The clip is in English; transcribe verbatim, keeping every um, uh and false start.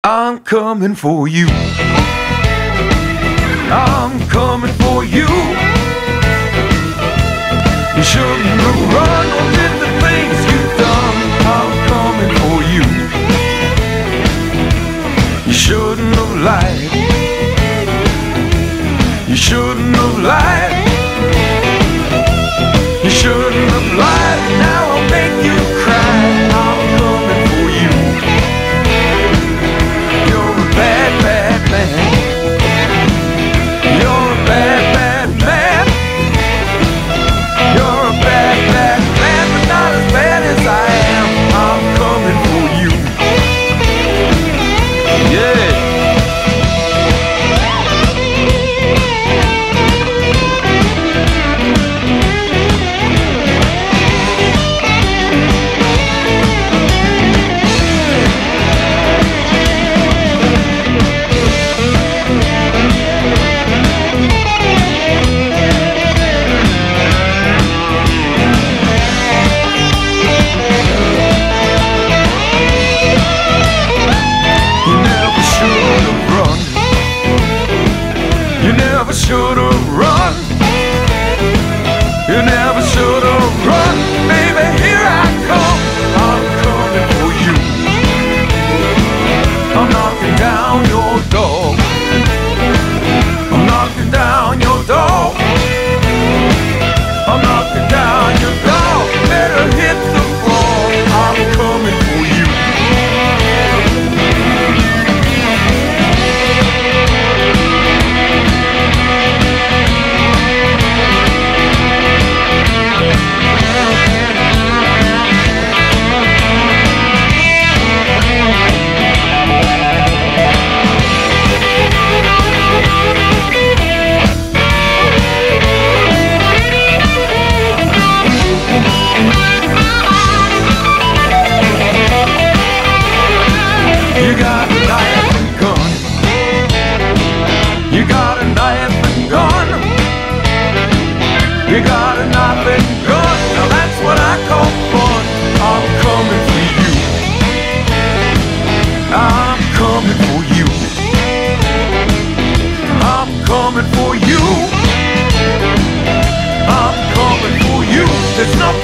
I'm coming for you. I'm coming for you. You shouldn't have run or did the things you've done. I'm coming for you. You shouldn't have lied. You shouldn't have lied. You shouldn't have lied. Now I'll make you cry. I'm coming for you. You're a bad, bad man. You're a bad, bad man. You're a bad, bad man, but not as bad as I am. I'm coming for you. Yeah. Should have run. You never should have run. Baby, here I come. I'm coming for you. I'm knocking down your door. I'm knocking down your door. I'm knocking down your door. Better hit the floor. I'm coming for you. You got a knife and gun, now that's what I call fun. I'm coming for you. I'm coming for you. I'm coming for you. I'm coming for you. There's nothing